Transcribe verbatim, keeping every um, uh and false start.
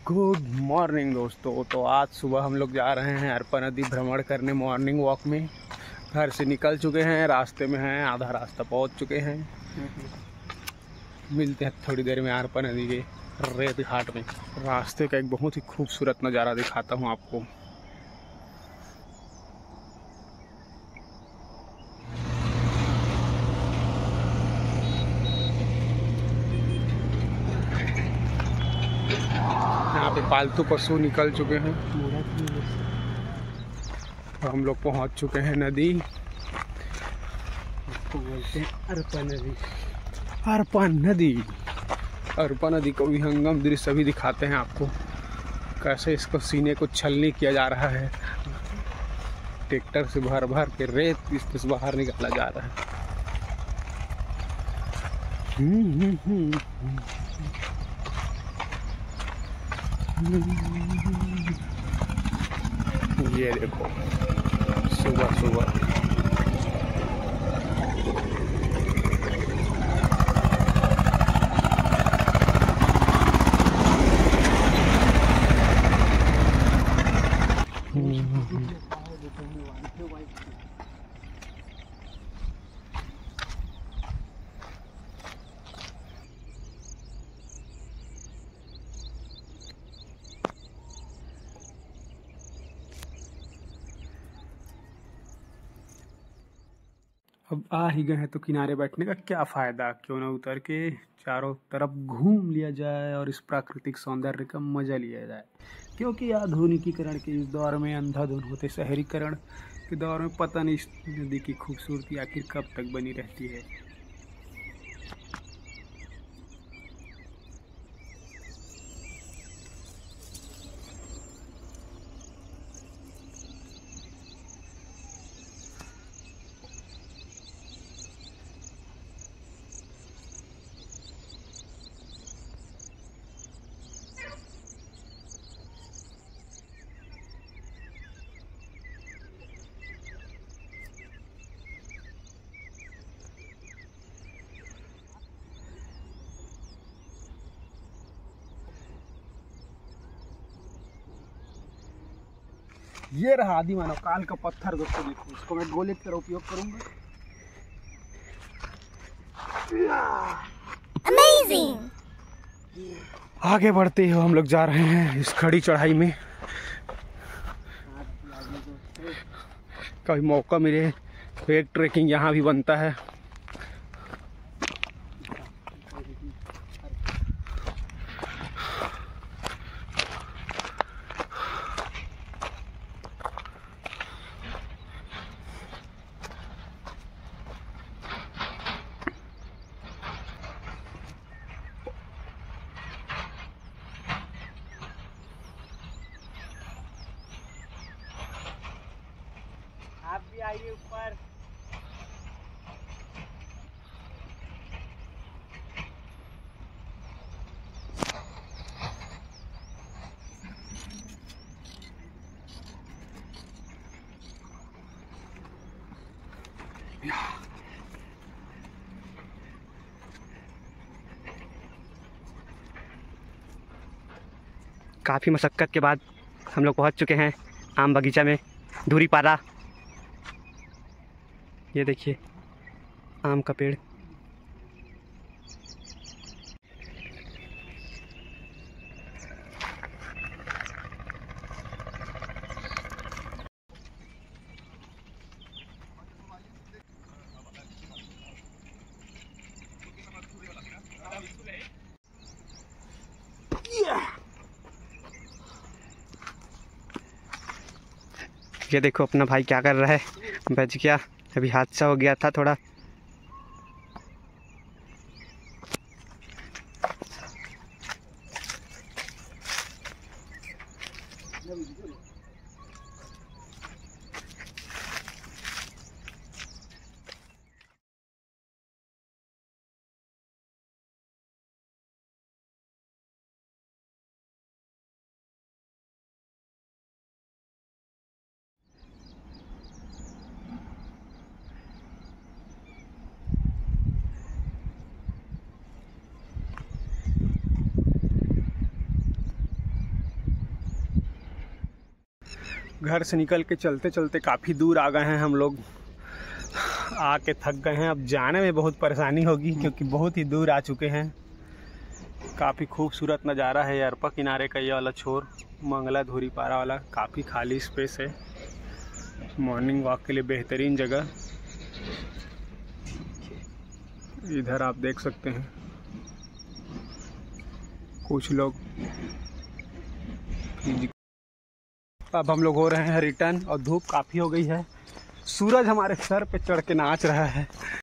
Good morning दोस्तों। तो आज सुबह हम लोग जा रहे हैं अरपा नदी भ्रमण करने मॉर्निंग वॉक में। घर से निकल चुके हैं, रास्ते में हैं, आधा रास्ता पहुंच चुके हैं। मिलते हैं थोड़ी देर में अरपा नदी के रेत घाट में। रास्ते का एक बहुत ही खूबसूरत नज़ारा दिखाता हूं आपको। यहाँ पे पालतू पशु निकल चुके हैं और हम लोग पहुँच चुके हैं नदी को बोलते हैं अरपा नदी। अरपा नदी अरपा नदी को विहंगम दृश्य अभी दिखाते हैं आपको, कैसे इसको सीने को छलनी किया जा रहा है। ट्रैक्टर से भर भर के रेत इससे बाहर निकाला जा रहा है। ये देखो सुबह सुबह अब आ ही गए हैं तो किनारे बैठने का क्या फ़ायदा, क्यों ना उतर के चारों तरफ घूम लिया जाए और इस प्राकृतिक सौंदर्य का मज़ा लिया जाए। क्योंकि आधुनिकीकरण के इस दौर में, अंधाधुन होते शहरीकरण के दौर में, पता नहीं इस नदी की खूबसूरती आखिर कब तक बनी रहती है। ये रहा आदि मानव काल का पत्थर दोस्तों, देखो इसको मैं गोले की तरह उपयोग करूंगा। Amazing! आगे बढ़ते हुए हम लोग जा रहे हैं इस खड़ी चढ़ाई में। कभी मौका मिले तो एक ट्रैकिंग यहाँ भी बनता है। आप भी आइए ऊपर। काफ़ी मशक्क़त के बाद हम लोग पहुंच चुके हैं आम बगीचा में, धूरी पारा। ये देखिए आम का पेड़। ये देखो अपना भाई क्या कर रहा है, बच गया। अभी हादसा हो गया था थोड़ा। घर से निकल के चलते चलते काफ़ी दूर आ गए हैं हम लोग, आके थक गए हैं। अब जाने में बहुत परेशानी होगी क्योंकि बहुत ही दूर आ चुके हैं। काफ़ी खूबसूरत नज़ारा है अरपा किनारे का, ये वाला छोर मंगला धुरी पारा वाला। काफ़ी खाली स्पेस है, मॉर्निंग वॉक के लिए बेहतरीन जगह। इधर आप देख सकते हैं कुछ लोग। अब हम लोग हो रहे हैं रिटर्न और धूप काफ़ी हो गई है। सूरज हमारे सर पे चढ़ के नाच रहा है।